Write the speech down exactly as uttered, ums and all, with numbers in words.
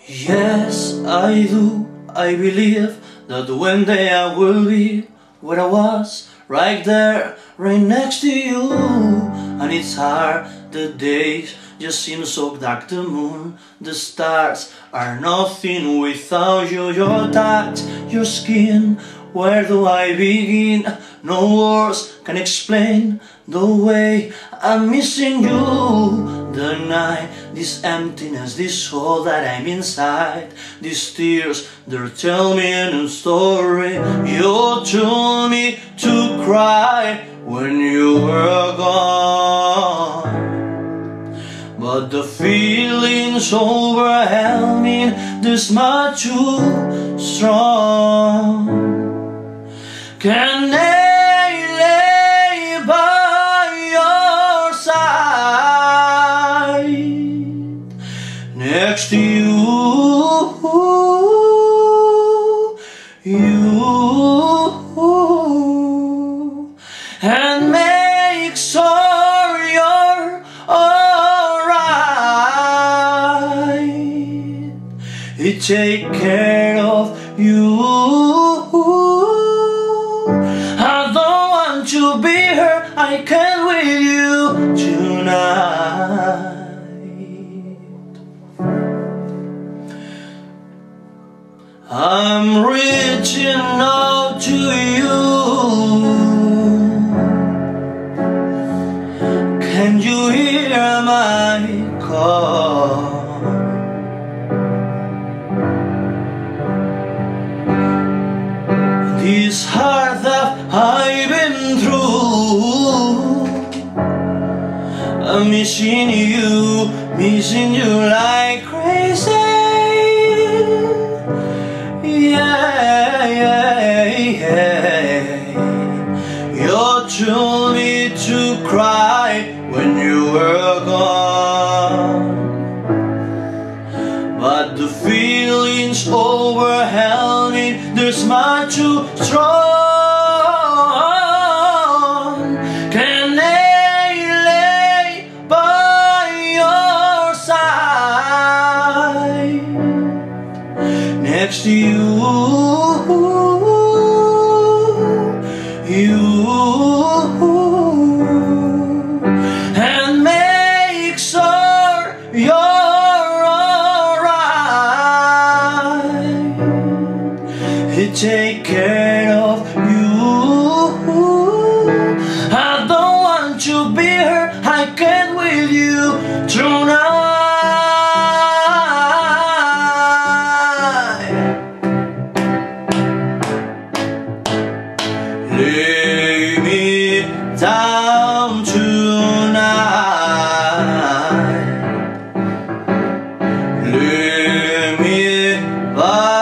Yes, I do. I believe that one day I will be where I was, right there, right next to you. And it's hard, the days just seem so dark. The moon, the stars are nothing without you. Your touch, your skin, where do I begin? No words can explain the way I'm missing you. The night, this emptiness, this hole that I'm inside, these tears, they're telling me a new story. You told me to cry when you were gone, but the feeling's overwhelming, this much too strong. Can I lay by your side, next to you, you, and make sure you're alright. It take care of you. I don't want to be here, I can't with you tonight. I'm reaching out to you. Can you hear my call? This heart that I've been through, I'm missing you, missing you like crazy. Yeah, yeah, yeah. You told me to cry when you were gone, but the feeling's overwhelming, there's much too strong. Can I lay by your side, next to you, you, and make sure you're alright. It take care of you. I don't want to be here, I can't with you tonight. Lay me down tonight. Lay me by